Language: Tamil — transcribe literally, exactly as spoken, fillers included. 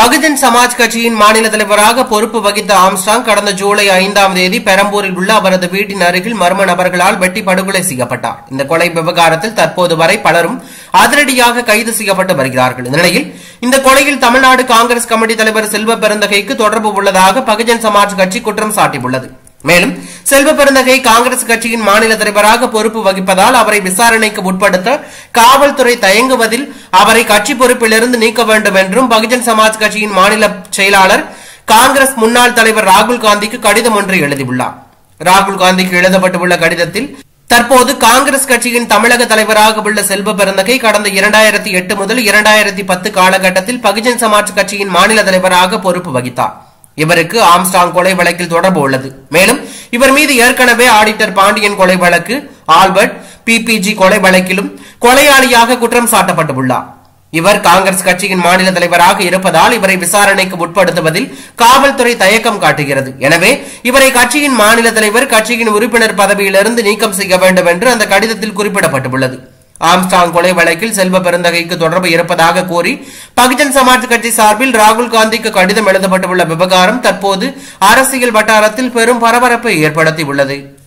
பகுஜன் சமாஜ் கட்சியின் மாநில தலைவராக பொறுப்பு வகித்த ஆம்ஸ்ட்ராங் கடந்த ஜூலை ஐந்தாம் தேதி பெரம்பூரில் உள்ள அவரது வீட்டின் அருகில் மர்ம நபர்களால் வெட்டி படுகொலை செய்யப்பட்டார். இந்த கொலை விவகாரத்தில் தற்போது வரை பலரும் அதிரடியாக கைது செய்யப்பட்டு வருகிறார்கள். இந்த நிலையில் இந்த கொலையில் தமிழ்நாடு காங்கிரஸ் கமிட்டி தலைவர் செல்வ பெருந்தகைக்கு தொடர்பு உள்ளதாக பகுஜன் சமாஜ் கட்சி குற்றம் சாட்டியுள்ளது. மேலும் செல்வ பெருந்தகை காங்கிரஸ் கட்சியின் மாநில தலைவராக பொறுப்பு வகிப்பதால் அவரை விசாரணைக்கு உட்படுத்த காவல்துறை தயங்குவதில் அவரை கட்சி பொறுப்பிலிருந்து நீக்க வேண்டும் என்றும் பகுஜன் சமாஜ் கட்சியின் மாநில செயலாளர் காங்கிரஸ் முன்னாள் தலைவர் ராகுல் காந்திக்கு கடிதம் ஒன்றை எழுதியுள்ளார். ராகுல் காந்திக்கு எழுதப்பட்டுள்ள கடிதத்தில் தற்போது காங்கிரஸ் கட்சியின் தமிழக தலைவராக உள்ள செல்வ பெருந்தகை கடந்த இரண்டாயிரத்தி எட்டு முதல் இரண்டாயிரத்தி பத்து காலகட்டத்தில் பகுஜன் சமாஜ் கட்சியின் மாநில தலைவராக பொறுப்பு வகித்தார். இவருக்கு ஆம்ஸ்ட்ராங் கொலை வழக்கில் தொடர்பு உள்ளது. மேலும் இவர் மீது ஏற்கனவே ஆடிட்டர் பாண்டியன் கொலை வழக்கு, ஆல்பர்ட் பிபிஜி கொலை வழக்கிலும் கொலையாளியாக குற்றம் சாட்டப்பட்டுள்ளார். இவர் காங்கிரஸ் கட்சியின் மாநில தலைவராக இருப்பதால் இவரை விசாரணைக்கு உட்படுத்துவதில் காவல்துறை தயக்கம் காட்டுகிறது. எனவே இவரை கட்சியின் மாநில தலைவர் கட்சியின் உறுப்பினர் பதவியிலிருந்து நீக்கம் செய்ய வேண்டும் என்று அந்த கடிதத்தில் குறிப்பிடப்பட்டுள்ளது. ஆம்ஸ்ட்ராங் கொலை வழக்கில் செல்வ பெருந்தகைக்கு தொடர்பு இருப்பதாக கூறி பகுஜன் சமாஜ் கட்சி சார்பில் ராகுல் காந்திக்கு கடிதம் எழுதப்பட்டுள்ள விவகாரம் தற்போது அரசியல் வட்டாரத்தில் பெரும் பரபரப்பை ஏற்படுத்தியுள்ளது.